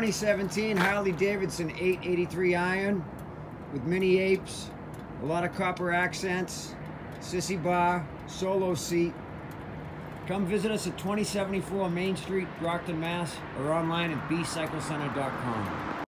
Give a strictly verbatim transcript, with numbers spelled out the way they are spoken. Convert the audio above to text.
twenty seventeen Harley Davidson eight eighty-three iron with mini apes, a lot of copper accents, sissy bar, solo seat. Come visit us at twenty seventy-four Main Street, Brockton, Mass, or online at b cycle center dot com.